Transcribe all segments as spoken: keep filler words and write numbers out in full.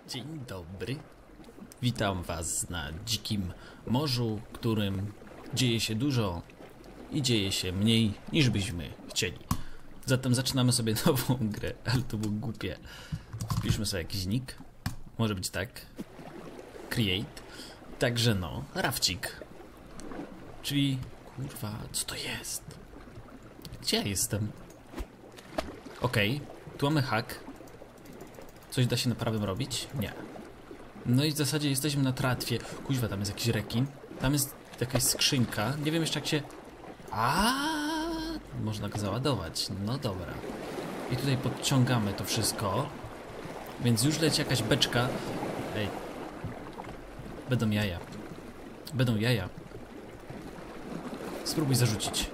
Dzień dobry. Witam was na dzikim morzu, którym dzieje się dużo i dzieje się mniej niż byśmy chcieli. Zatem zaczynamy sobie nową grę, ale to było głupie. Wpiszmy sobie jakiś nick. Może być tak. Create. Także no, rafcik. Czyli, kurwa, co to jest? Gdzie ja jestem? Okej, okay, tu mamy hack. Coś da się na prawym robić? Nie. No i w zasadzie jesteśmy na tratwie. Kuźwa, tam jest jakiś rekin. Tam jest jakaś skrzynka. Nie wiem jeszcze jak się... A, można go załadować. No dobra. I tutaj podciągamy to wszystko. Więc już leci jakaś beczka. Ej. Będą jaja. Będą jaja. Spróbuj zarzucić.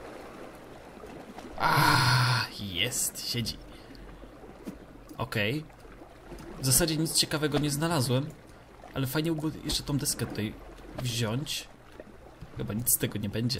A, jest. Siedzi. Okej. Okay. W zasadzie nic ciekawego nie znalazłem, ale fajnie by było jeszcze tą deskę tutaj wziąć. Chyba nic z tego nie będzie.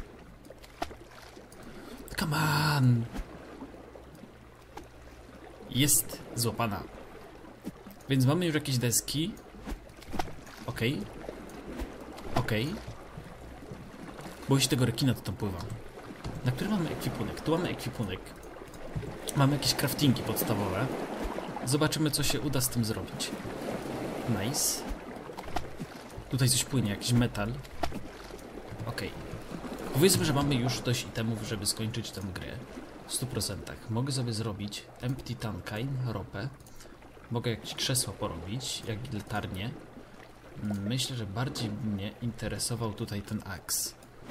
Come on! Jest złapana. Więc mamy już jakieś deski. Okej. Okay. Okej. Okay. Boję się tego rekina, to tam pływa. Na który mamy ekwipunek? Tu mamy ekwipunek. Mamy jakieś craftingi podstawowe. Zobaczymy, co się uda z tym zrobić. Nice. Tutaj coś płynie, jakiś metal. Okej. Okay. Powiedzmy, że mamy już dość itemów, żeby skończyć tę grę. W stu procentach. Mogę sobie zrobić empty tankine, ropę. Mogę jakieś krzesła porobić, jak latarnie. Myślę, że bardziej mnie interesował tutaj ten aks.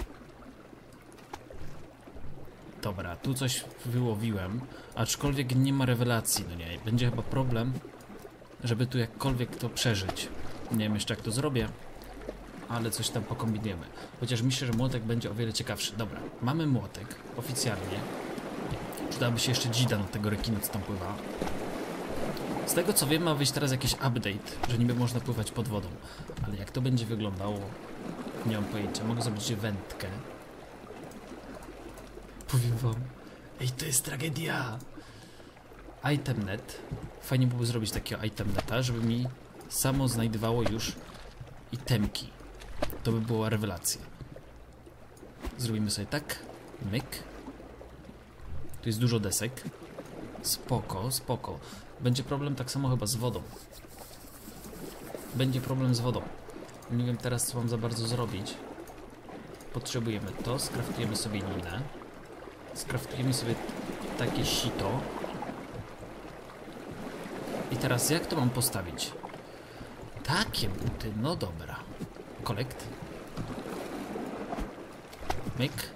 Dobra, tu coś wyłowiłem, aczkolwiek nie ma rewelacji, no nie, będzie chyba problem, żeby tu jakkolwiek to przeżyć. Nie wiem jeszcze jak to zrobię, ale coś tam pokombinujemy. Chociaż myślę, że młotek będzie o wiele ciekawszy. Dobra, mamy młotek, oficjalnie. Przydałaby się jeszcze dzida na tego rekina, co tam pływa. Z tego co wiem, ma wyjść teraz jakiś update, że niby można pływać pod wodą. Ale jak to będzie wyglądało, nie mam pojęcia. Mogę zrobić wędkę. Powiem wam. Ej, to jest tragedia! Itemnet. Fajnie byłoby zrobić takiego itemneta, żeby mi samo znajdowało już itemki. To by była rewelacja. Zrobimy sobie tak. Myk. Tu jest dużo desek. Spoko, spoko. Będzie problem tak samo chyba z wodą. Będzie problem z wodą. Nie wiem teraz, co mam za bardzo zrobić. Potrzebujemy to. Skraftujemy sobie linę. Skraftujemy sobie takie sito. I teraz jak to mam postawić? Takie buty, no dobra. Collect. Make.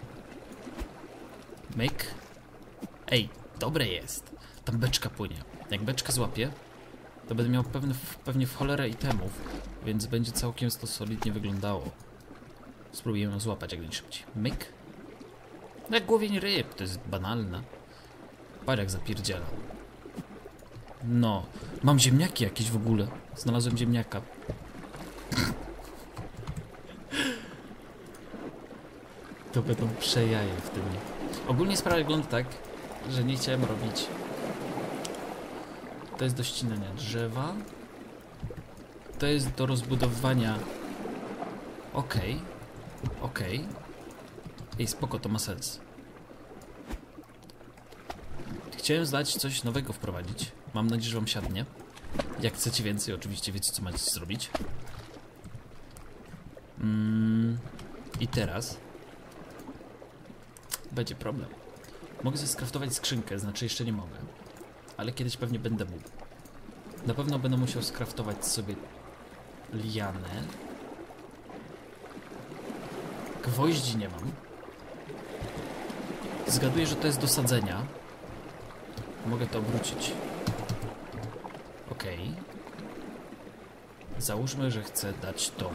Make. Ej, dobre jest. Tam beczka płynie. Jak beczkę złapię, to będę miał pewne, pewnie w cholerę itemów, więc będzie całkiem to solidnie wyglądało. Spróbujemy ją złapać jak najszybciej. Make. Jak głowień ryb, to jest banalne. Patrz jak zapierdziela. No, mam ziemniaki jakieś w ogóle. Znalazłem ziemniaka. To będą przejaje w tym. Ogólnie sprawa wygląda tak, że nie chciałem robić. To jest do ścinania drzewa. To jest do rozbudowywania. Okej. Okay. Okej. Okay. Ej, spoko, to ma sens. Chciałem zdać coś nowego wprowadzić. Mam nadzieję, że wam siadnie. Jak chcecie więcej, oczywiście wiecie, co macie zrobić. Mm, I teraz będzie problem. Mogę sobie skraftować skrzynkę, znaczy jeszcze nie mogę. Ale kiedyś pewnie będę mógł. Na pewno będę musiał skraftować sobie lianę. Gwoździ nie mam. Zgaduję, że to jest do sadzenia. Mogę to obrócić. Okej. Okay. Załóżmy, że chcę dać tą.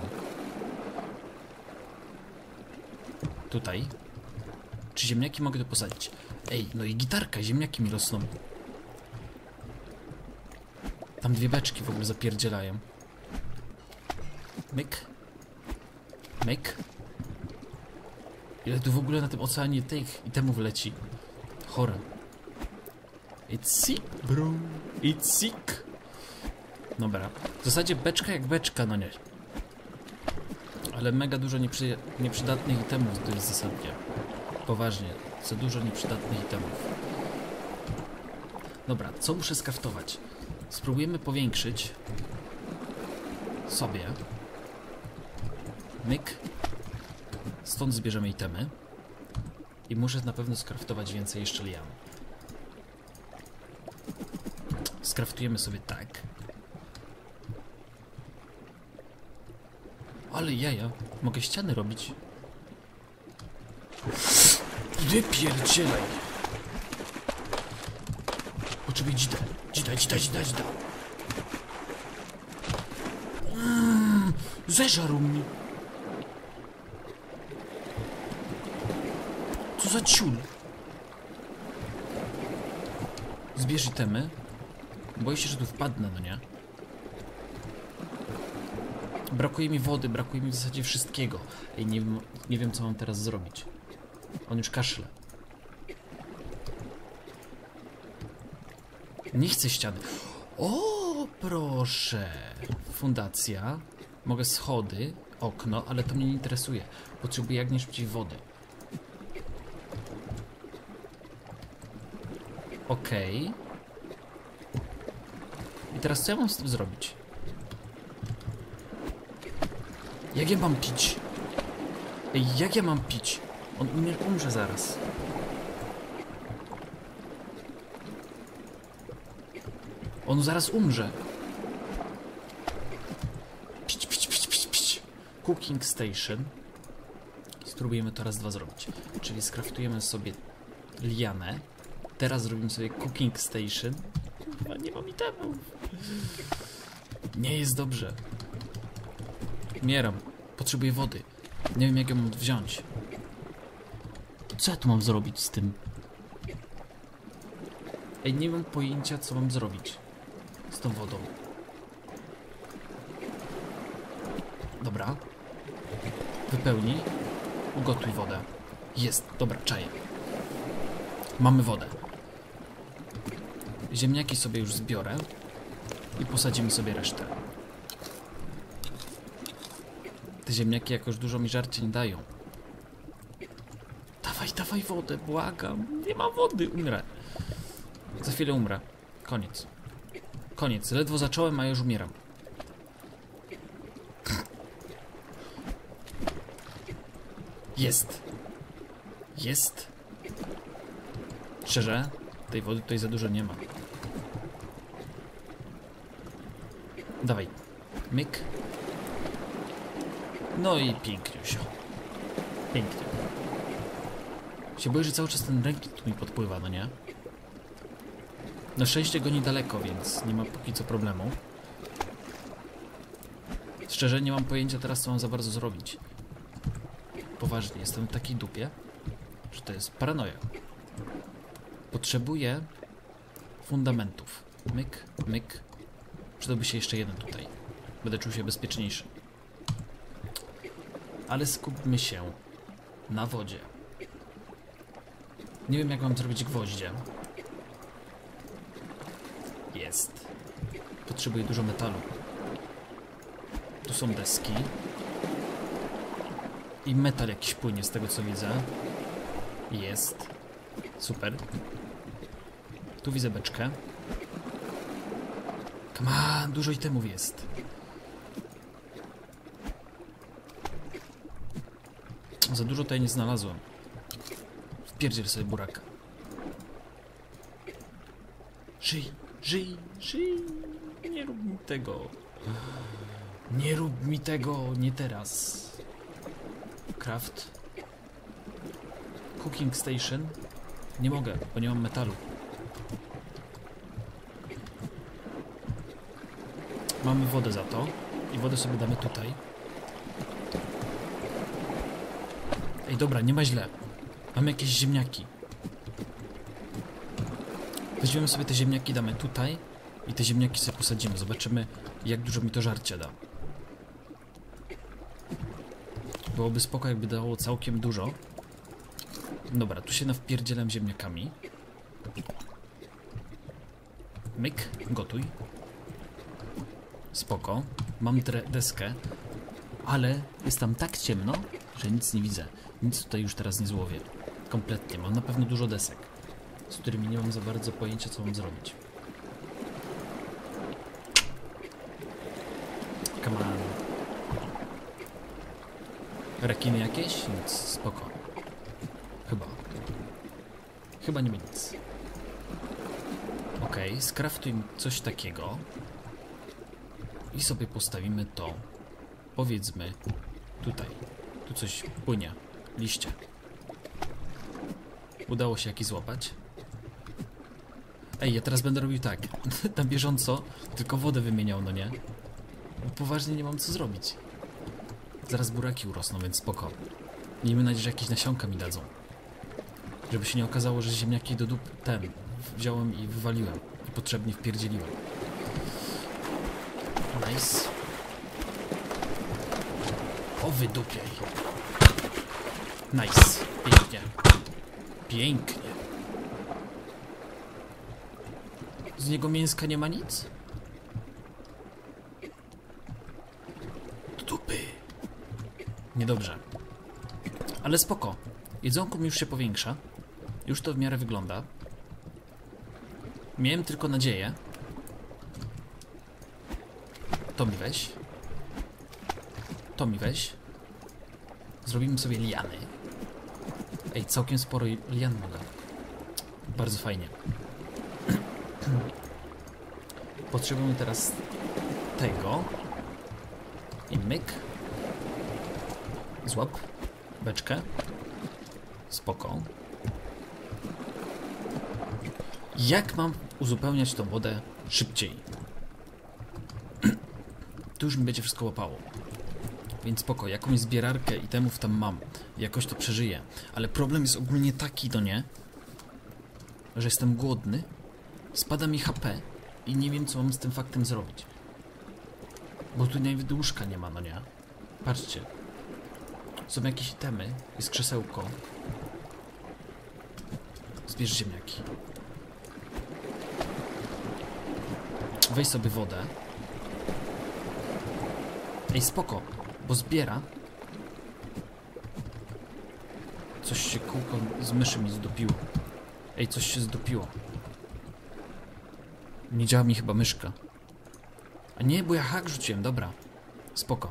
Tutaj. Czy ziemniaki mogę tu posadzić? Ej, no i gitarka, ziemniaki mi rosną. Tam dwie beczki w ogóle zapierdzielają. Myk. Myk. Ile tu w ogóle na tym oceanie tych itemów leci? Chore. It's sick, bro. It's sick. Dobra. W zasadzie beczka jak beczka, no nie. Ale mega dużo nieprzy... nieprzydatnych itemów to jest zasadnie. Poważnie. Za dużo nieprzydatnych itemów. Dobra, co muszę skraftować? Spróbujemy powiększyć sobie. Myk. Stąd zbierzemy itemy. I muszę na pewno skraftować więcej jeszcze lian. Skraftujemy sobie tak. Ale jaja, mogę ściany robić. Wypierdzielaj. Potrzebuję dzida. Dzida, dzida, dzida, dzida. Mm, zeżarł mi. Co za ciul. Zbierz itemy. Boję się, że tu wpadnę, no nie? Brakuje mi wody, brakuje mi w zasadzie wszystkiego. Ej, nie wiem, nie wiem co mam teraz zrobić. On już kaszle. Nie chcę ściany. O, proszę. Fundacja. Mogę schody, okno, ale to mnie nie interesuje. Potrzebuję jak najszybciej wody. Okej. Okay. I teraz co ja mam z tym zrobić? Jak ja mam pić? Ej, jak ja mam pić? On umie, umrze zaraz. On zaraz umrze. Pić, pić, pić, pić, pić. Cooking station. Spróbujemy to raz, dwa zrobić. Czyli skraftujemy sobie lianę. Teraz zrobimy sobie cooking station. Kurwa, nie mam itemów. Nie jest dobrze. Umieram. Potrzebuję wody. Nie wiem jak ją mam wziąć. Co ja tu mam zrobić z tym? Ej, nie mam pojęcia co mam zrobić z tą wodą. Dobra. Wypełnij. Ugotuj wodę. Jest. Dobra, czaję. Mamy wodę. Ziemniaki sobie już zbiorę. I posadzimy sobie resztę. Te ziemniaki jakoś dużo mi żarcia nie dają. Dawaj, dawaj wodę, błagam. Nie ma wody, umrę. Za chwilę umrę. Koniec. Koniec. Ledwo zacząłem, a już umieram. Jest. Jest. Szczerze, tej wody tutaj za dużo nie ma. Dawaj. Myk. No i piękniusio. Pięknie. Się boję, że cały czas ten ręki tu mi podpływa, no nie? Na szczęście go niedaleko, więc nie ma póki co problemu. Szczerze, nie mam pojęcia teraz, co mam za bardzo zrobić. Poważnie, jestem w takiej dupie, że to jest paranoja. Potrzebuję fundamentów. Myk, myk. Przydałby się jeszcze jeden tutaj. Będę czuł się bezpieczniejszy. Ale skupmy się na wodzie. Nie wiem jak mam zrobić gwoździe. Jest. Potrzebuję dużo metalu. Tu są deski. I metal jakiś płynie z tego co widzę. Jest. Super. Tu widzę beczkę. Come on, dużo itemów jest. Za dużo tutaj nie znalazłem. Wpierdziel sobie buraka. Żyj, żyj, żyj. Nie rób mi tego. Nie rób mi tego, nie teraz. Craft. Cooking station. Nie mogę, bo nie mam metalu. Mamy wodę za to. I wodę sobie damy tutaj. Ej, dobra, nie ma źle. Mamy jakieś ziemniaki. Weźmiemy sobie te ziemniaki, damy tutaj. I te ziemniaki sobie posadzimy. Zobaczymy, jak dużo mi to żarcia da. Byłoby spoko, jakby dało całkiem dużo. Dobra, tu się nawpierdzielam ziemniakami. Myk, gotuj. Spoko. Mam deskę, ale jest tam tak ciemno, że nic nie widzę. Nic tutaj już teraz nie złowię. Kompletnie. Mam na pewno dużo desek, z którymi nie mam za bardzo pojęcia, co mam zrobić. Come on. Rekiny jakieś? Nic. Spoko. Chyba. Chyba nie ma nic. Okej, okay, skraftuj coś takiego. I sobie postawimy to, powiedzmy, tutaj. Tu coś płynie. Liście. Udało się jakiś złapać. Ej, ja teraz będę robił tak. Na bieżąco, tylko wodę wymieniał, no nie? Bo poważnie nie mam co zrobić. Zaraz buraki urosną, więc spoko. Miejmy nadzieję, że jakieś nasionka mi dadzą. Żeby się nie okazało, że ziemniaki do dup ten wziąłem i wywaliłem. I potrzebnie wpierdzieliłem. Nice. O, wydupiaj. Nice. Pięknie. Pięknie. Z niego mięska nie ma nic? Dupy. Niedobrze. Ale spoko. Jedzonko mi już się powiększa. Już to w miarę wygląda. Miałem tylko nadzieję. To mi weź. To mi weź. Zrobimy sobie liany. Ej, całkiem sporo lian mogę. Bardzo fajnie. Potrzebujemy teraz tego. I myk. Złap beczkę. Spoko. Jak mam uzupełniać tą wodę szybciej? Tu już mi będzie wszystko łapało. Więc spoko, jakąś zbierarkę itemów tam mam. Jakoś to przeżyję. Ale problem jest ogólnie taki, no nie? Że jestem głodny. Spada mi H P. I nie wiem, co mam z tym faktem zrobić. Bo tu nawet łóżka nie ma, no nie? Patrzcie. Są jakieś itemy. Jest krzesełko. Zbierz ziemniaki. Weź sobie wodę. Ej, spoko, bo zbiera. Coś się kółko z myszy mi zdupiło. Ej, coś się zdupiło. Nie działa mi chyba myszka. A nie, bo ja hak rzuciłem, dobra. Spoko.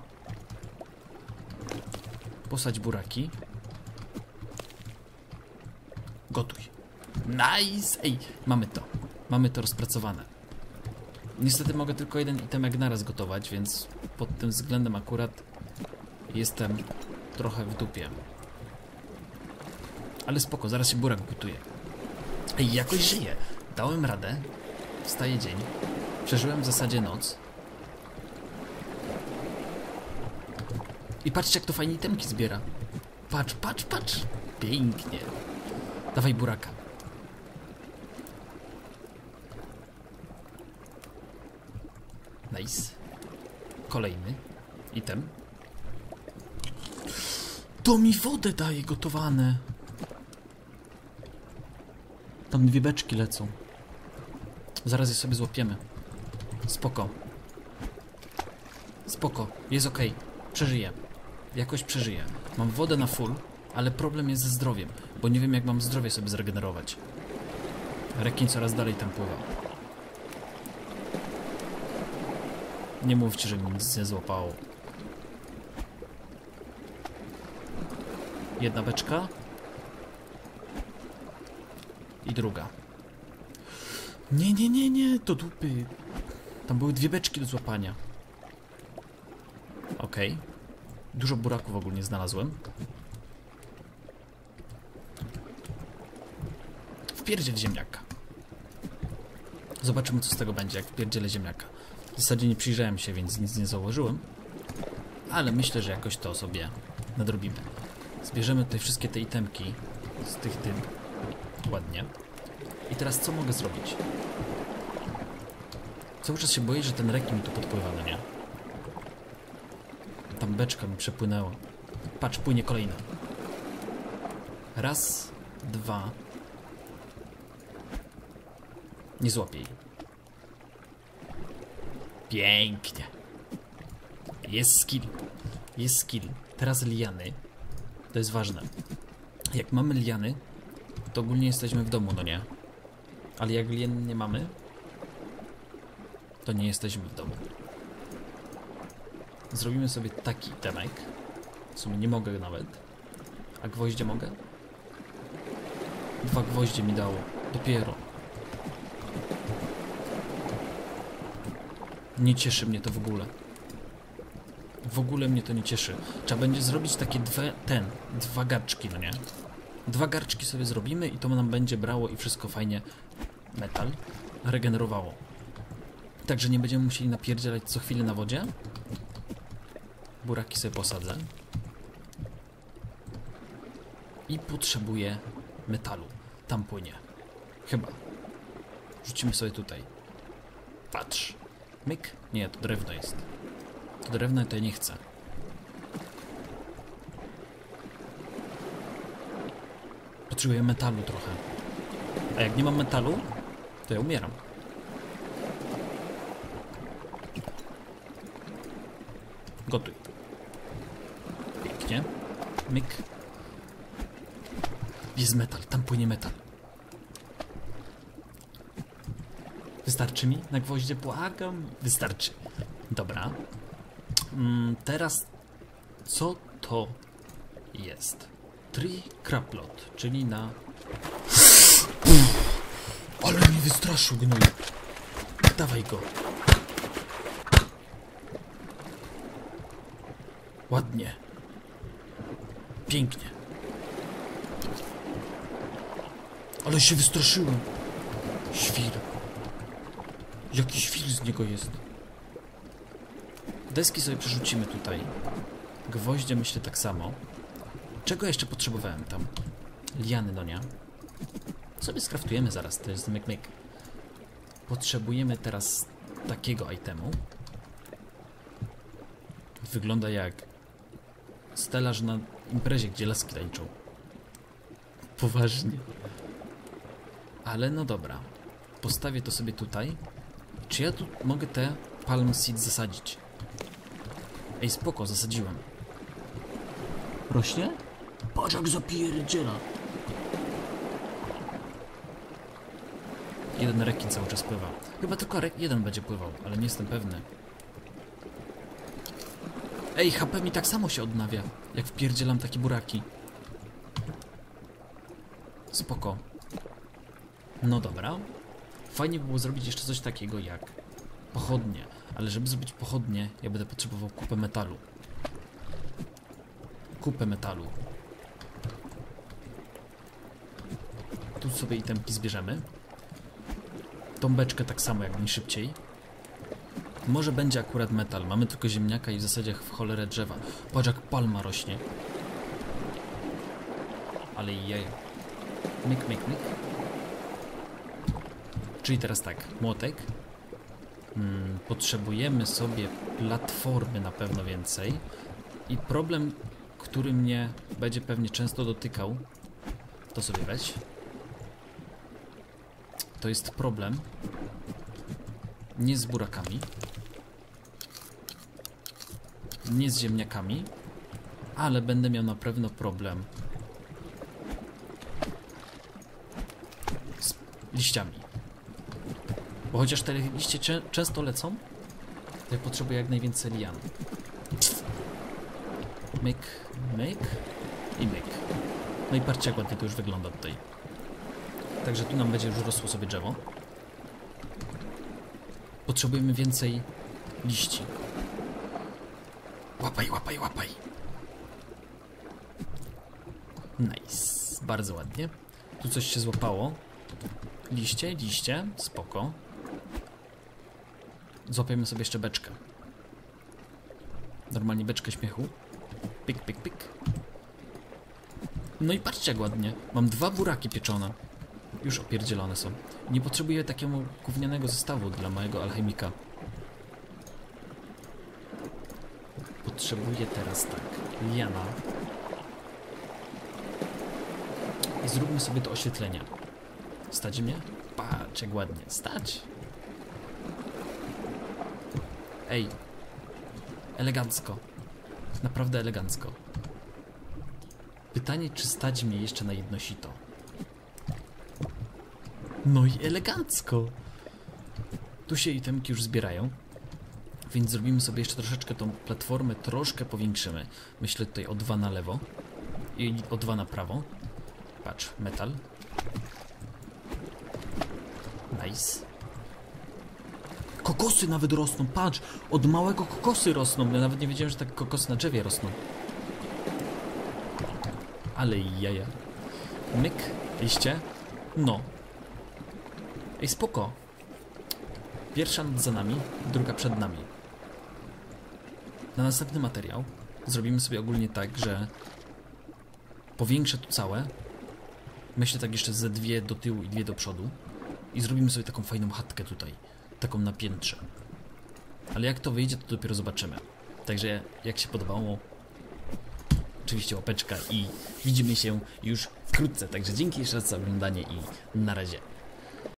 Posadź buraki. Gotuj. Nice! Ej, mamy to. Mamy to rozpracowane. Niestety mogę tylko jeden itemek naraz gotować, więc pod tym względem akurat jestem trochę w dupie. Ale spoko, zaraz się burak gotuje. Ej, jakoś żyję. Dałem radę. Wstaje dzień. Przeżyłem w zasadzie noc. I patrzcie, jak to fajnie itemki zbiera. Patrz, patrz, patrz. Pięknie. Dawaj buraka. Nice. Kolejny item. To mi wodę daje gotowane. Tam dwie beczki lecą. Zaraz je sobie złapiemy. Spoko. Spoko. Jest ok. Przeżyję. Jakoś przeżyję. Mam wodę na full, ale problem jest ze zdrowiem, bo nie wiem, jak mam zdrowie sobie zregenerować. Rekin coraz dalej tam pływa. Nie mówcie, że mi nic nie złapało. Jedna beczka. I druga. Nie, nie, nie, nie, to dupy. Tam były dwie beczki do złapania. Okej. Okay. Dużo buraków ogólnie znalazłem. Wpierdziel ziemniaka. Zobaczymy, co z tego będzie, jak wpierdzielę ziemniaka. W zasadzie nie przyjrzałem się, więc nic nie założyłem. Ale myślę, że jakoś to sobie nadrobimy. Zbierzemy tutaj wszystkie te itemki z tych tym. Ładnie. I teraz co mogę zrobić? Cały czas się boję, że ten rekin mi tu podpływa, no nie? Tam beczka mi przepłynęła. Patrz, płynie kolejna. Raz, dwa. Nie złapię jej. Pięknie. jest skill. Jest skill. Teraz liany. To jest ważne. Jak mamy liany, to ogólnie jesteśmy w domu, no nie? Ale jak lian nie mamy, to nie jesteśmy w domu. Zrobimy sobie taki temek. W sumie nie mogę nawet. A gwoździe mogę? Dwa gwoździe mi dało. Dopiero. Nie cieszy mnie to w ogóle. W ogóle mnie to nie cieszy. Trzeba będzie zrobić takie dwie, ten, dwa garczki, no nie? Dwa garczki sobie zrobimy i to nam będzie brało i wszystko fajnie metal regenerowało. Także nie będziemy musieli napierdzielać co chwilę na wodzie. Buraki sobie posadzę. I potrzebuję metalu. Tam płynie. Chyba. Rzucimy sobie tutaj. Patrz. Myk? Nie, to drewno jest. To drewno to ja nie chcę. Potrzebuję metalu trochę. A jak nie mam metalu, to ja umieram. Gotuj. Pięknie. Myk. Jest metal, tam płynie metal. Wystarczy mi? Na gwoździe błagam. Wystarczy. Dobra. Mm, teraz co to jest? Tree craplot, czyli na... Ale mnie wystraszył gnój. Dawaj go. Ładnie. Pięknie. Ale się wystraszyłem. Świr. Jaki świr z niego jest. Deski sobie przerzucimy tutaj. Gwoździe myślę tak samo. Czego jeszcze potrzebowałem tam? Liany, no nie? Sobie skraftujemy zaraz, to jest myk myk. Potrzebujemy teraz takiego itemu. Wygląda jak stelaż na imprezie, gdzie laski tańczą. Poważnie. Ale no dobra. Postawię to sobie tutaj. Czy ja tu mogę te palm seed zasadzić? Ej, spoko, zasadziłem. Rośnie? Patrz jak zapierdziela. Jeden rekin cały czas pływa. Chyba tylko jeden będzie pływał, ale nie jestem pewny. Ej, H P mi tak samo się odnawia, jak wpierdzielam takie buraki. Spoko. No dobra. Fajnie by było zrobić jeszcze coś takiego jak pochodnie. Ale żeby zrobić pochodnie, ja będę potrzebował kupę metalu. Kupę metalu. Tu sobie itemki zbierzemy. Tą beczkę tak samo, jak najszybciej. Może będzie akurat metal. Mamy tylko ziemniaka i w zasadzie w cholerę drzewa. Patrz jak palma rośnie. Ale jej. Myk, myk, myk. Czyli teraz tak. Młotek. Hmm, potrzebujemy sobie platformy na pewno więcej. I problem, który mnie będzie pewnie często dotykał, to sobie weź. To jest problem nie z burakami, nie z ziemniakami, ale będę miał na pewno problem z liściami. Bo chociaż te liście czę często lecą, to ja potrzebuję jak najwięcej lian. Myk, myk i myk. No i patrzcie jak ładnie to już wygląda tutaj. Także tu nam będzie już rosło sobie drzewo. Potrzebujemy więcej liści. Łapaj, łapaj, łapaj. Nice. Bardzo ładnie. Tu coś się złapało. Liście, liście. Spoko. Złapiemy sobie jeszcze beczkę. Normalnie beczkę śmiechu. Pyk, pyk, pyk. No i patrzcie jak ładnie. Mam dwa buraki pieczone. Już opierdzielone są. Nie potrzebuję takiego gównianego zestawu dla mojego alchemika. Potrzebuję teraz tak. Liana. I zróbmy sobie to oświetlenie. Stać mnie? Patrz jak ładnie. Stać. Ej. Elegancko. Naprawdę elegancko. Pytanie, czy stać mnie jeszcze na jedno sito? No i elegancko. Tu się itemki już zbierają. Więc zrobimy sobie jeszcze troszeczkę tą platformę, troszkę powiększymy. Myślę tutaj o dwa na lewo i o dwa na prawo. Patrz, metal. Nice. Kokosy nawet rosną, patrz! Od małego kokosy rosną. Ja nawet nie wiedziałem, że takie kokosy na drzewie rosną. Ale jaja. Myk, liście. No. Ej, spoko. Pierwsza noc za nami, druga przed nami. Na następny materiał zrobimy sobie ogólnie tak, że powiększę tu całe. Myślę tak jeszcze ze dwie do tyłu i dwie do przodu. I zrobimy sobie taką fajną chatkę tutaj. Taką na piętrze. Ale jak to wyjdzie, to dopiero zobaczymy. Także jak się podobało, oczywiście łapeczka i widzimy się już wkrótce. Także dzięki jeszcze raz za oglądanie i na razie.